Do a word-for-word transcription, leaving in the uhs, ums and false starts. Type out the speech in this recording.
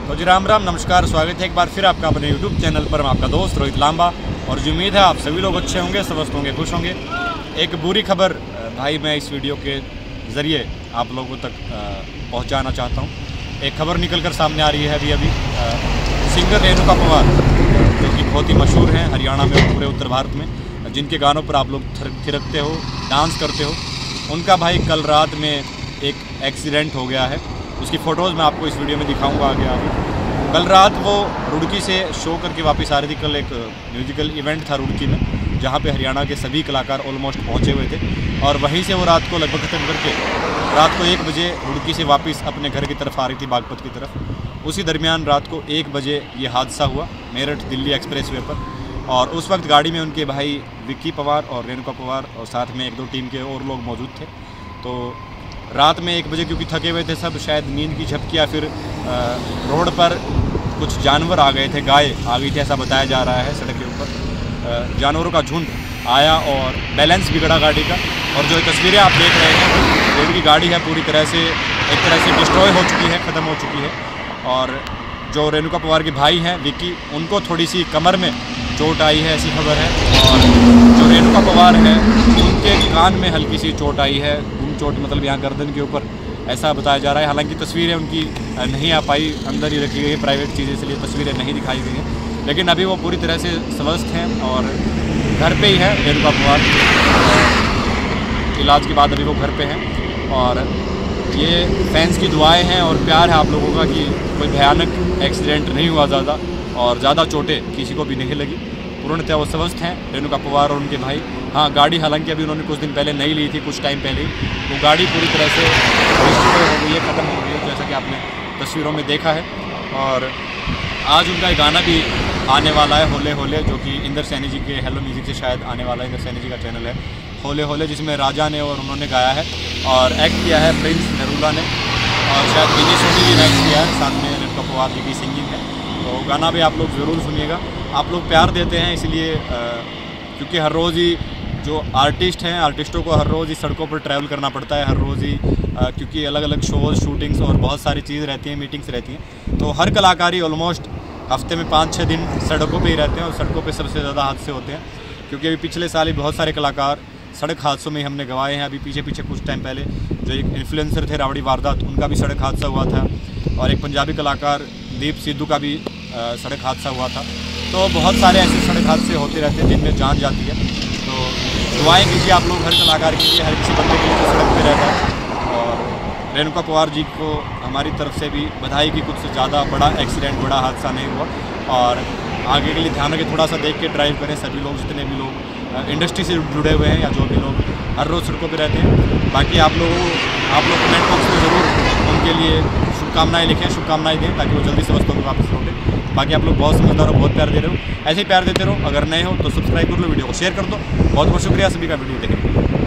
तो जी राम राम नमस्कार, स्वागत है एक बार फिर आपका अपने यूट्यूब चैनल पर। मैं आपका दोस्त रोहित लांबा और जो उम्मीद है आप सभी लोग अच्छे होंगे, स्वस्थ होंगे, खुश होंगे। एक बुरी खबर भाई मैं इस वीडियो के ज़रिए आप लोगों तक पहुंचाना चाहता हूं। एक खबर निकल कर सामने आ रही है अभी अभी सिंगर रेणुका पवार, जो कि बहुत ही मशहूर हैं हरियाणा में और पूरे उत्तर भारत में, जिनके गानों पर आप लोग थिरकते हो, डांस करते हो। उनका भाई कल रात में एक एक्सीडेंट हो गया है। उसकी फ़ोटोज़ मैं आपको इस वीडियो में दिखाऊंगा आगे आगे। कल रात वो रुड़की से शो करके वापस आ रही थी। कल एक म्यूजिकल इवेंट था रुड़की में, जहां पे हरियाणा के सभी कलाकार ऑलमोस्ट पहुंचे हुए थे, और वहीं से वो रात को लगभग खत्म करके रात को एक बजे रुड़की से वापस अपने घर की तरफ आ रही थी, बागपत की तरफ। उसी दरमियान रात को एक बजे ये हादसा हुआ मेरठ दिल्ली एक्सप्रेसवे पर, और उस वक्त गाड़ी में उनके भाई विक्की पवार और रेणुका पवार और साथ में एक दो टीम के और लोग मौजूद थे। तो रात में एक बजे क्योंकि थके हुए थे सब, शायद नींद की झपकी या फिर आ, रोड पर कुछ जानवर आ गए थे, गाय आ गई थी ऐसा बताया जा रहा है। सड़क के ऊपर जानवरों का झुंड आया और बैलेंस बिगड़ा गाड़ी का, और जो तस्वीरें आप देख रहे हैं रेल की गाड़ी है पूरी तरह से एक तरह से डिस्ट्रॉय हो चुकी है, ख़त्म हो चुकी है। और जो रेणुका पवार के भाई हैं विक्की, उनको थोड़ी सी कमर में चोट आई है ऐसी खबर है, और जो रेणुका पवार है उनके कान में हल्की सी चोट आई है, गुम चोट मतलब यहाँ गर्दन के ऊपर ऐसा बताया जा रहा है। हालांकि तस्वीरें उनकी नहीं आ पाई, अंदर ही रखी गई है प्राइवेट चीज़ें, इसलिए तस्वीरें नहीं दिखाई गई हैं। लेकिन अभी वो पूरी तरह से स्वस्थ हैं और घर पे ही है रेणुका पवार। इलाज के बाद अभी वो घर पे हैं, और ये फैंस की दुआएं हैं और प्यार है आप लोगों का कि कोई भयानक एक्सीडेंट नहीं हुआ ज़्यादा, और ज़्यादा चोटें किसी को भी नहीं लगी। पूर्णतः वो स्वस्थ हैं रेणुका पवार और उनके भाई। हाँ, गाड़ी हालांकि अभी उन्होंने कुछ दिन पहले नई ली थी, कुछ टाइम पहले ही, वो गाड़ी पूरी तरह से डिस्ट्रॉय हो गई है, ख़त्म हो गई है, जैसा कि आपने तस्वीरों में देखा है। और आज उनका एक गाना भी आने वाला है, होले होले, जो कि इंदर सैनी जी के हेलो म्यूज़िक से शायद आने वाला है। इंदर सैनी जी का चैनल है होले होले, जिसमें राजा ने और उन्होंने गाया है, और एक्ट किया है प्रिंस नरूला ने, और शायद विजय सोनी जी ने एक्ट किया है, साथ में रेणुका पवार जी की सिंगिंग है। तो गाना भी आप लोग ज़रूर सुनिएगा। आप लोग प्यार देते हैं इसलिए, क्योंकि हर रोज़ ही जो आर्टिस्ट हैं, आर्टिस्टों को हर रोज़ ही सड़कों पर ट्रैवल करना पड़ता है, हर रोज़ ही, क्योंकि अलग अलग शोज़, शूटिंग्स और बहुत सारी चीज़ रहती हैं, मीटिंग्स रहती हैं। तो हर कलाकारी ऑलमोस्ट हफ्ते में पाँच छः दिन सड़कों पे ही रहते हैं, और सड़कों पे सबसे ज़्यादा हादसे होते हैं। क्योंकि अभी पिछले साल ही बहुत सारे कलाकार सड़क हादसों में हमने गवाए हैं। अभी पीछे पीछे कुछ टाइम पहले जो एक इन्फ्लुएंसर थे रावड़ी वारदात, उनका भी सड़क हादसा हुआ था, और एक पंजाबी कलाकार दीप सिद्धू का भी सड़क हादसा हुआ था। तो बहुत सारे ऐसे सड़क हादसे होते रहते हैं जिनमें जान जाती है। तो दुआएं कीजिए आप लोग हर कलाकार के लिए, हर किसी बंदे के लिए जो सड़क पे रहता है। और रेणुका पवार जी को हमारी तरफ से भी बधाई कि कुछ ज़्यादा बड़ा एक्सीडेंट, बड़ा हादसा नहीं हुआ, और आगे के लिए ध्यान रखें, थोड़ा सा देख के ड्राइव करें सभी लोग, जितने भी लोग इंडस्ट्री से जुड़े हुए हैं या जो भी लोग हर रोज़ सड़कों पे रहते हैं। बाकी आप लोगों आप लोग कमेंट बॉक्स में ज़रूर उनके लिए शुभकामनाएं लिखें, शुभकामनाएं दें, ताकि वो जल्दी स्वस्थ होकर वापस लौटें। बाकी आप लोग बहुत समझदार हो, बहुत प्यार दे रहे हो, ऐसे ही प्यार देते रहो। अगर नए हो तो सब्सक्राइब कर लो, वीडियो को शेयर कर दो। बहुत बहुत शुक्रिया सभी का वीडियो देखने के लिए।